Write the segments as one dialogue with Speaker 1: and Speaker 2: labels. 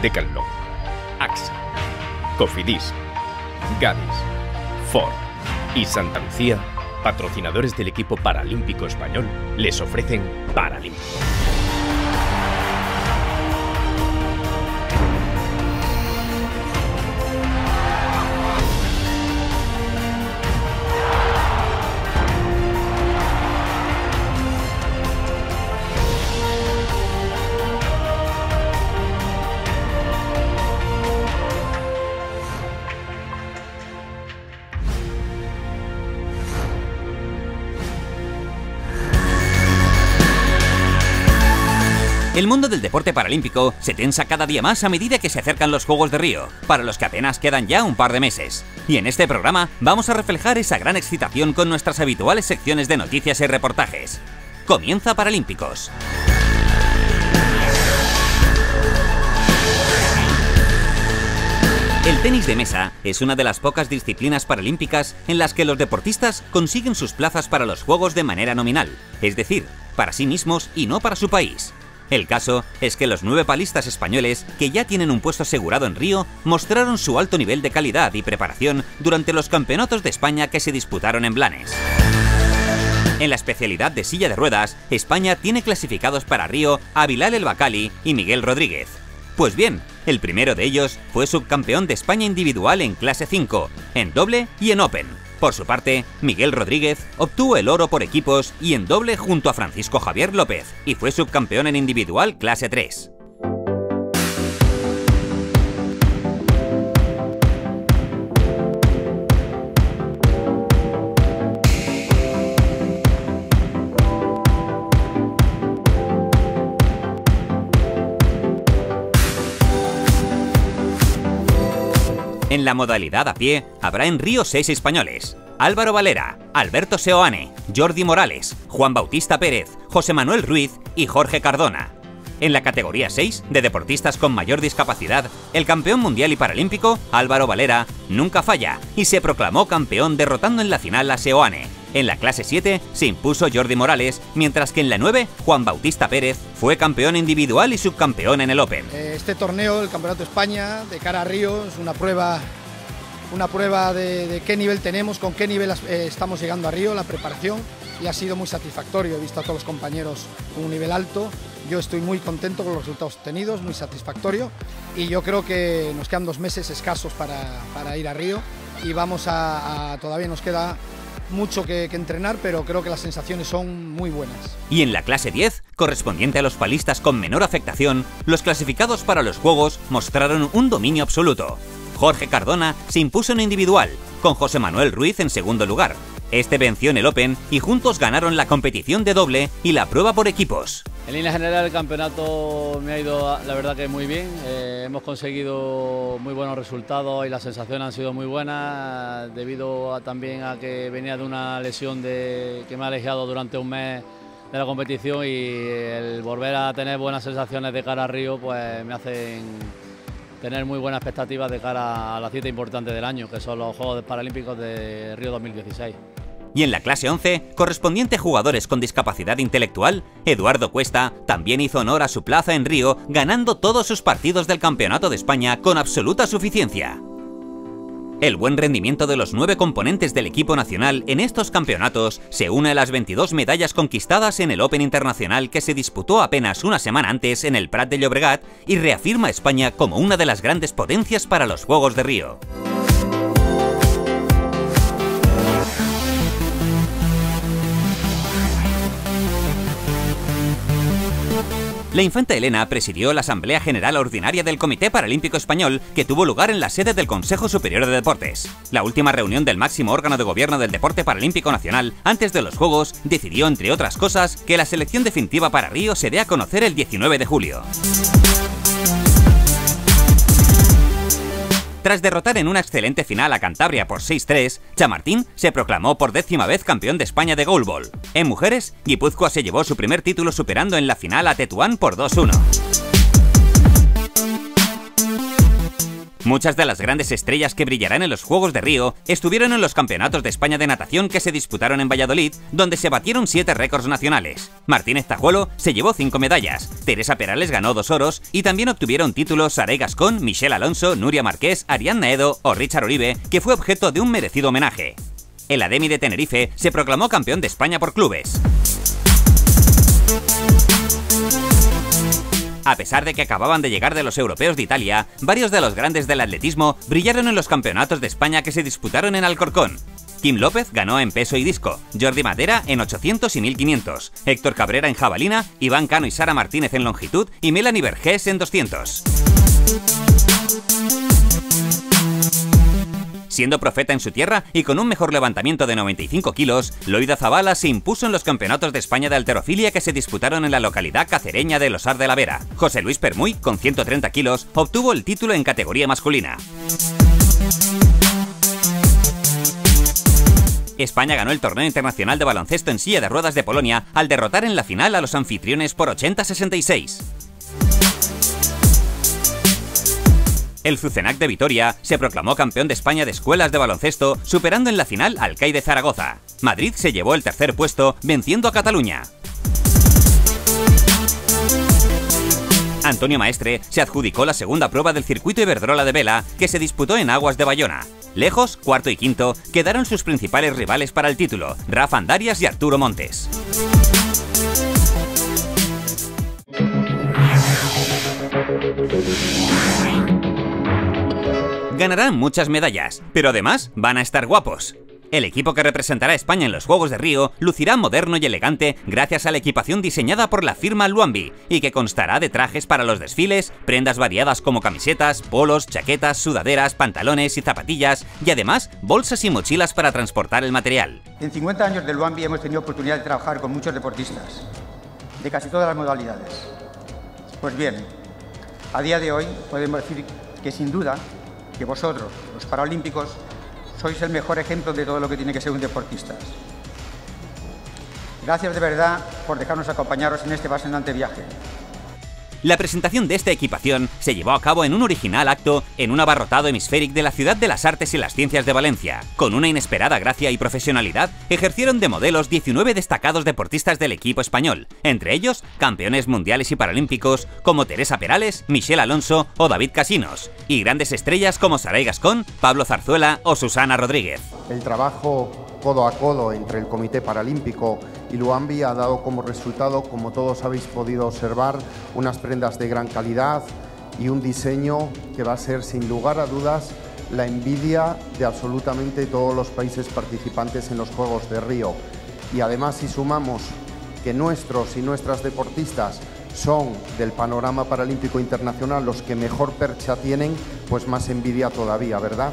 Speaker 1: Decathlon, AXA, Cofidis, Gadis, Ford y Santa Lucía, patrocinadores del equipo paralímpico español, les ofrecen Paralímpico.
Speaker 2: El mundo del deporte paralímpico se tensa cada día más a medida que se acercan los Juegos de Río, para los que apenas quedan ya un par de meses. Y en este programa vamos a reflejar esa gran excitación con nuestras habituales secciones de noticias y reportajes. Comienza Paralímpicos. El tenis de mesa es una de las pocas disciplinas paralímpicas en las que los deportistas consiguen sus plazas para los Juegos de manera nominal, es decir, para sí mismos y no para su país. El caso es que los 9 palistas españoles, que ya tienen un puesto asegurado en Río, mostraron su alto nivel de calidad y preparación durante los campeonatos de España que se disputaron en Blanes. En la especialidad de silla de ruedas, España tiene clasificados para Río a Bilal El Bakkali y Miguel Rodríguez. Pues bien, el primero de ellos fue subcampeón de España individual en clase 5, en doble y en open. Por su parte, Miguel Rodríguez obtuvo el oro por equipos y en doble junto a Francisco Javier López y fue subcampeón en individual clase 3. En la modalidad a pie, habrá en Río 6 españoles: Álvaro Valera, Alberto Seoane, Jordi Morales, Juan Bautista Pérez, José Manuel Ruiz y Jorge Cardona. En la categoría 6, de deportistas con mayor discapacidad, el campeón mundial y paralímpico, Álvaro Valera, nunca falla y se proclamó campeón derrotando en la final a Seoane. En la clase 7 se impuso Jordi Morales, mientras que en la 9, Juan Bautista Pérez fue campeón individual y subcampeón en el Open.
Speaker 3: Este torneo, el Campeonato de España, de cara a Río, es una prueba de qué nivel tenemos, con qué nivel estamos llegando a Río, la preparación, y ha sido muy satisfactorio. He visto a todos los compañeros con un nivel alto. Yo estoy muy contento con los resultados obtenidos, muy satisfactorio, y yo creo que nos quedan 2 meses escasos para ir a Río y todavía nos queda mucho que entrenar, pero creo que las sensaciones son muy buenas.
Speaker 2: Y en la clase 10, correspondiente a los palistas con menor afectación, los clasificados para los Juegos mostraron un dominio absoluto. Jorge Cardona se impuso en individual, con José Manuel Ruiz en segundo lugar. Este venció en el Open y juntos ganaron la competición de doble y la prueba por equipos.
Speaker 4: En línea general el campeonato me ha ido, la verdad, que muy bien. Hemos conseguido muy buenos resultados y las sensaciones han sido muy buenas, debido también a que venía de una lesión que me ha alejado durante un mes de la competición, y el volver a tener buenas sensaciones de cara a Río pues me hacen tener muy buenas expectativas de cara a la cita importante del año, que son los Juegos Paralímpicos de Río 2016.
Speaker 2: Y en la clase 11, correspondiente a jugadores con discapacidad intelectual, Eduardo Cuesta también hizo honor a su plaza en Río, ganando todos sus partidos del Campeonato de España con absoluta suficiencia. El buen rendimiento de los 9 componentes del equipo nacional en estos campeonatos se une a las 22 medallas conquistadas en el Open Internacional que se disputó apenas una semana antes en el Prat de Llobregat y reafirma a España como una de las grandes potencias para los Juegos de Río. La infanta Elena presidió la Asamblea General Ordinaria del Comité Paralímpico Español, que tuvo lugar en la sede del Consejo Superior de Deportes. La última reunión del máximo órgano de gobierno del deporte paralímpico nacional antes de los Juegos decidió, entre otras cosas, que la selección definitiva para Río se dé a conocer el 19 de julio. Tras derrotar en una excelente final a Cantabria por 6-3, Chamartín se proclamó por 10ª vez campeón de España de goalball. En mujeres, Guipúzcoa se llevó su primer título superando en la final a Tetuán por 2-1. Muchas de las grandes estrellas que brillarán en los Juegos de Río estuvieron en los Campeonatos de España de Natación que se disputaron en Valladolid, donde se batieron 7 récords nacionales. Martínez Tajuelo se llevó 5 medallas, Teresa Perales ganó 2 oros y también obtuvieron títulos Saray Gascón, Michelle Alonso, Nuria Marqués, Ariadna Edo o Richard Uribe, que fue objeto de un merecido homenaje. El Ademi de Tenerife se proclamó campeón de España por clubes. A pesar de que acababan de llegar de los europeos de Italia, varios de los grandes del atletismo brillaron en los campeonatos de España que se disputaron en Alcorcón. Kim López ganó en peso y disco, Jordi Madera en 800 y 1500, Héctor Cabrera en jabalina, Iván Cano y Sara Martínez en longitud y Melanie Vergés en 200. Siendo profeta en su tierra y con un mejor levantamiento de 95 kilos, Loida Zabala se impuso en los campeonatos de España de halterofilia que se disputaron en la localidad cacereña de Losar de la Vera. José Luis Permuy, con 130 kilos, obtuvo el título en categoría masculina. España ganó el torneo internacional de baloncesto en silla de ruedas de Polonia al derrotar en la final a los anfitriones por 80-66. El Zucenac de Vitoria se proclamó campeón de España de escuelas de baloncesto, superando en la final al CAI de Zaragoza. Madrid se llevó el tercer puesto, venciendo a Cataluña. Antonio Maestre se adjudicó la segunda prueba del circuito Iberdrola de vela, que se disputó en aguas de Bayona. Lejos, cuarto y quinto, quedaron sus principales rivales para el título, Rafa Andarias y Arturo Montes. Ganarán muchas medallas, pero además van a estar guapos. El equipo que representará a España en los Juegos de Río lucirá moderno y elegante gracias a la equipación diseñada por la firma Luambi y que constará de trajes para los desfiles, prendas variadas como camisetas, polos, chaquetas, sudaderas, pantalones y zapatillas y además bolsas y mochilas para transportar el material.
Speaker 5: En 50 años de Luambi hemos tenido oportunidad de trabajar con muchos deportistas, de casi todas las modalidades. Pues bien, a día de hoy podemos decir que sin duda que vosotros, los paralímpicos, sois el mejor ejemplo de todo lo que tiene que ser un deportista. Gracias de verdad por dejarnos acompañaros en este apasionante viaje.
Speaker 2: La presentación de esta equipación se llevó a cabo en un original acto en un abarrotado hemisféric de la Ciudad de las Artes y las Ciencias de Valencia. Con una inesperada gracia y profesionalidad, ejercieron de modelos 19 destacados deportistas del equipo español, entre ellos campeones mundiales y paralímpicos como Teresa Perales, Michelle Alonso o David Casinos, y grandes estrellas como Saray Gascón, Pablo Zarzuela o Susana Rodríguez.
Speaker 6: El trabajo codo a codo entre el Comité Paralímpico y Luambi ha dado como resultado, como todos habéis podido observar, unas prendas de gran calidad y un diseño que va a ser sin lugar a dudas la envidia de absolutamente todos los países participantes en los Juegos de Río. Y además, si sumamos que nuestros y nuestras deportistas son del panorama paralímpico internacional los que mejor percha tienen, pues más envidia todavía, ¿verdad?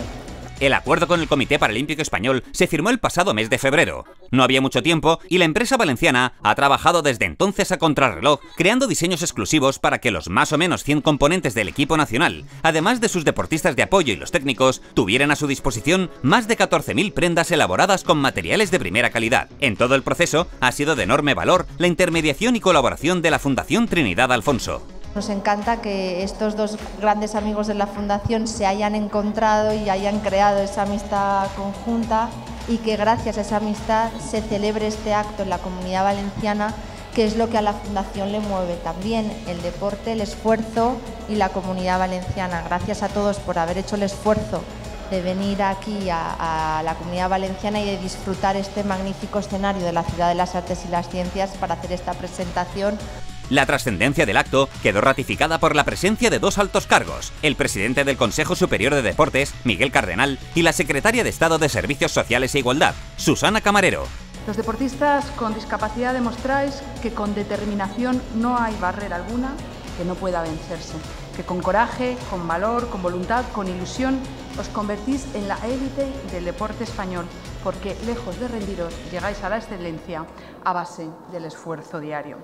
Speaker 2: El acuerdo con el Comité Paralímpico Español se firmó el pasado mes de febrero. No había mucho tiempo y la empresa valenciana ha trabajado desde entonces a contrarreloj, creando diseños exclusivos para que los más o menos 100 componentes del equipo nacional, además de sus deportistas de apoyo y los técnicos, tuvieran a su disposición más de 14.000 prendas elaboradas con materiales de primera calidad. En todo el proceso ha sido de enorme valor la intermediación y colaboración de la Fundación Trinidad Alfonso.
Speaker 7: Nos encanta que estos dos grandes amigos de la Fundación se hayan encontrado y hayan creado esa amistad conjunta y que gracias a esa amistad se celebre este acto en la Comunidad Valenciana, que es lo que a la Fundación le mueve también, el deporte, el esfuerzo y la Comunidad Valenciana. Gracias a todos por haber hecho el esfuerzo de venir aquí a la Comunidad Valenciana y de disfrutar este magnífico escenario de la Ciudad de las Artes y las Ciencias para hacer esta presentación.
Speaker 2: La trascendencia del acto quedó ratificada por la presencia de dos altos cargos, el presidente del Consejo Superior de Deportes, Miguel Cardenal, y la secretaria de Estado de Servicios Sociales e Igualdad, Susana Camarero.
Speaker 8: Los deportistas con discapacidad demostráis que con determinación no hay barrera alguna que no pueda vencerse, que con coraje, con valor, con voluntad, con ilusión, os convertís en la élite del deporte español, porque lejos de rendiros, llegáis a la excelencia a base del esfuerzo diario.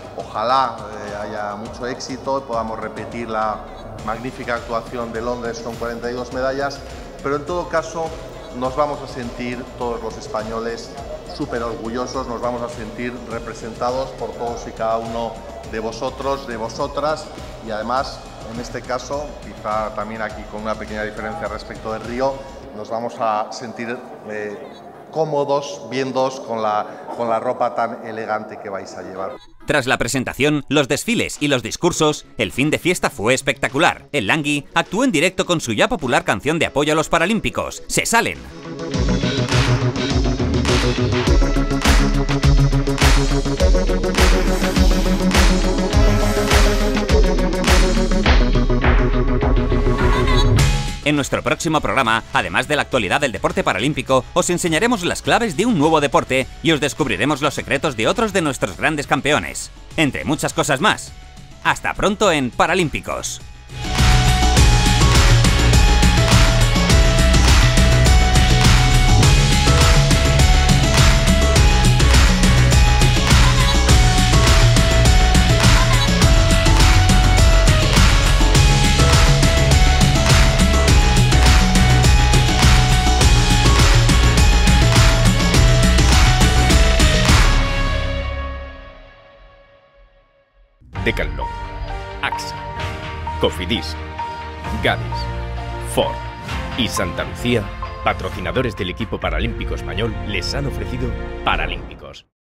Speaker 9: Ojalá haya mucho éxito y podamos repetir la magnífica actuación de Londres con 42 medallas, pero en todo caso nos vamos a sentir todos los españoles súper orgullosos, nos vamos a sentir representados por todos y cada uno de vosotros, de vosotras, y además En este caso, quizá también aquí con una pequeña diferencia respecto de Río, nos vamos a sentir cómodos, viéndoos con la ropa tan elegante que vais a llevar.
Speaker 2: Tras la presentación, los desfiles y los discursos, el fin de fiesta fue espectacular. El Langui actuó en directo con su ya popular canción de apoyo a los paralímpicos, Se Salen. En nuestro próximo programa, además de la actualidad del deporte paralímpico, os enseñaremos las claves de un nuevo deporte y os descubriremos los secretos de otros de nuestros grandes campeones, entre muchas cosas más. Hasta pronto en Paralímpicos.
Speaker 1: Decathlon, AXA, Cofidis, Gadis, Ford y Santa Lucía, patrocinadores del equipo paralímpico español, les han ofrecido Paralímpicos.